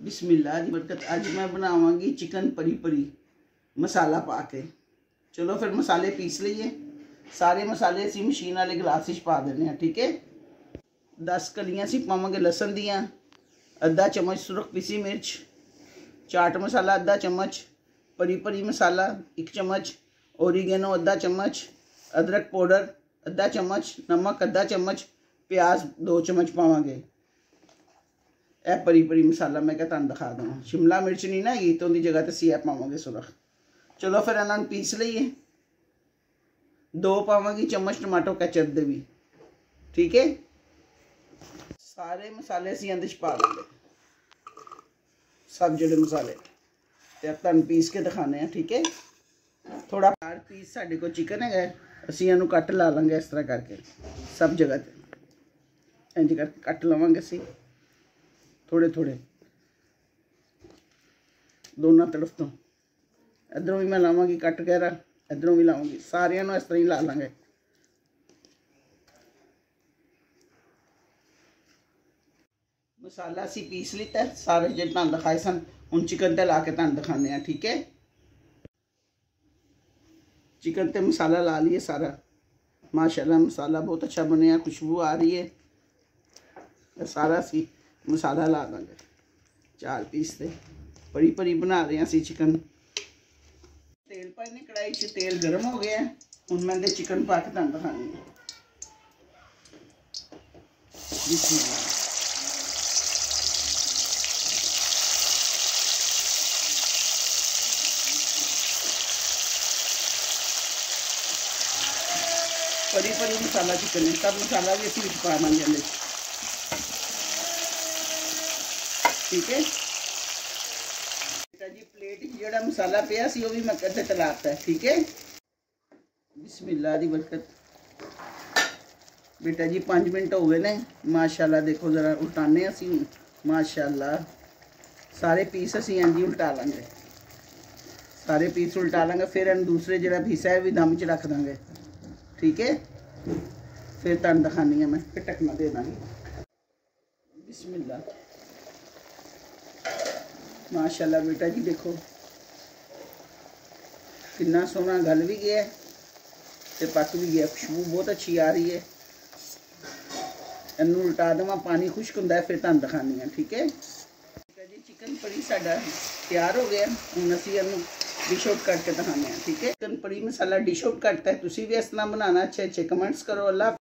बिस्मिल्लाह दी बरकत। अज मैं बनावांगी चिकन परी परी मसाला पा के। चलो फिर मसाले पीस लीए। सारे मसाले असी मशीन वाले गिलास पा देने हैं। ठीक है। 10 कलियां असी पावांगे लसन दियां, अद्धा चम्मच सुरख पीसी मिर्च, चाट मसाला अद्धा चम्मच, परी परी मसाला 1 चम्मच, ओरिगेनो अद्धा चम्मच, अदरक पाउडर अद्धा चम्मच, नमक अद्धा चम्मच, प्याज 2 चम्मच पावांगे। ए परी परी मसाला मैं क्या तुहानू दिखा दूँ। शिमला मिर्च नहीं ना हैगी तो उनकी जगह तो असीं पावांगे सुरख। चलो फिर इन्हां पीस लईए। 2 पावांगी चम्मच टमाटो कैचअप दे भी। ठीक है। सारे मसाले असीं इहदे च पा देंगे, सब जोड़े मसाले ते तुहानू पीस के दिखाने हैं। ठीक है। थोड़ा 4 पीस साडे कोल चिकन है, असीं इहनूं कट ला लांगे इस तरह करके सब जगह ते इंज करके कट लवांगे असीं थोड़े थोड़े दोनों तरफ तो। इधरों भी मैं लावांगी कट गहरा, इधरों भी लावांगी, सारियां नूं इस तरह ही ला लांगे। मसाला असीं पीस लिता है सारे जो तुहानू दिखाए सन। हुण चिकन ते ला के तुहानू दिखाने हैं। ठीक है। चिकन ते मसाला ला लिए सारा। माशाल्लाह मसाला बहुत अच्छा बनया, खुशबू आ रही है। सारा असीं मसाला ला देंगे। 4 पीस से परी परी बना रहे हैं असीं चिकन। तेल पाए ने कढ़ाई च, तेल गर्म हो गया। हुण मैं चिकन पा के तुहानू दिखानी है। बिस्मिल्लाह। परी परी मसाला चिकन है, सब मसाला भी असीं पा देंगे। ठीक है। बेटा जी प्लेट जोड़ा मसाला पिया सी भी मैं कदे तलाता है। ठीक है। बिस्मिल्लाह दी बरकत। बेटा जी 5 मिनट हो गए ने। माशाल्लाह देखो जरा उल्टाने असी। माशाल्लाह सारे पीस असी इंज ही उल्टा लेंगे, सारे पीस उल्टा लेंगे। फिर इन दूसरे जो हिस्सा है भी दम च रख देंगे। ठीक है। फिर तुहानू दिखानी है मैं, फिर ढकना दे देंगी। बिस्मिल्लाह। माशाल्लाह बेटा जी देखो कितना सोहना गल भी गया ते पक भी गया, खुशबू बहुत अच्छी आ रही है। इनू उल्टा देवां, पानी खुश्क होंदा है, फिर तुहानू दिखानी है। ठीक है। जी चिकन परी साडा तैयार हो गया। हुण असीं इनू डिश आउट करके दिखाने हैं। ठीक है। चिकन परी मसाला डिश आउट करता है। तुसीं भी इस तरह बनाना। अच्छे अच्छे कमेंट्स करो। अल्लाह।